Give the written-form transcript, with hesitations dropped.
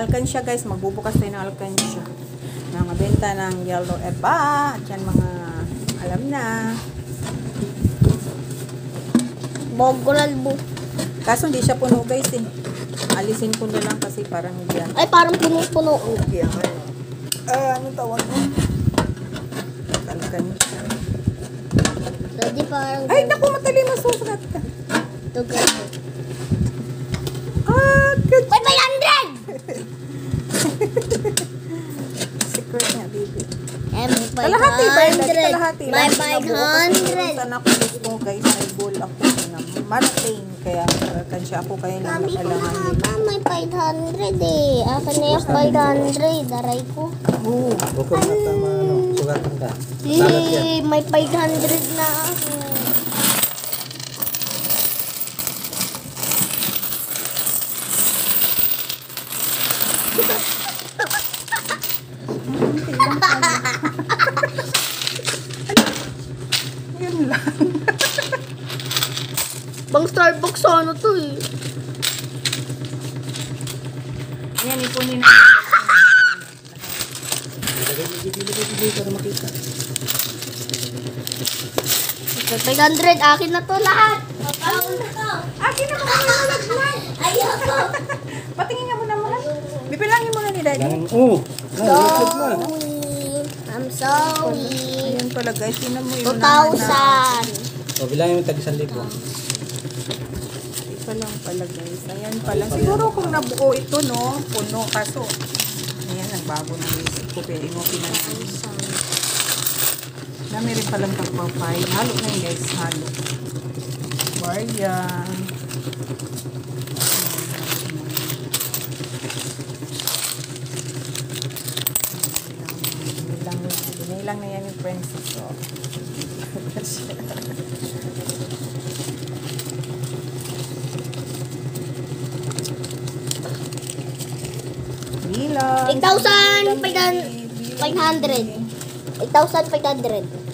alkansya guys. Magbubukas tayo ng alkansya. Mga benta ng yellow eba. At yan mga alam na. Bogolal bu. Kaso hindi siya puno guys eh. Alisin ko na lang kasi parang yan. Ay, parang puno-puno. Okay, ano tawag mo? Alkansya. Daddy, parang... Ay, naku, matali masusugat ka. Ito, guys. Good. May 500! Secret nga, baby. Eh, may 500. Kalahati ba yun? Kalahati. May Saan 500. ako gusto guys, may goal ako na Martin. Kaya alkansya ako kaya lang Mami ko kailangan na nito. ba? May 500 eh. Akin na yung 500. Daray ko. Oo. Bukod na tama, sugatan ka. Salat yan. Eh, may 500 na ako. Yun lang. Bang Starbucks ano to eh. Yan, ipunin na. Ilagay para makita. 500. Akin na to lahat. Akin na mga nalaglag. Ayoko. Patingin nga muna muna. Bipilangin muna ni Daddy. Ganun, oh! Nalaglag na. I'm sorry. Ayan pala guys, tinan mo yun. 2,000. O, bilangin mo tag 1,000. Ito lang pala guys. Ayan pala. Siguro kung nabuo ito, no? Puno. Kaso, ayan, nagbago na isip ko. Pwede mo pinag-alis. Dami rin palang pagpapay. Halo na yun guys. Halo. Barya. Binilang na yan yung princess. So. Bilang. 8,500. 8,500.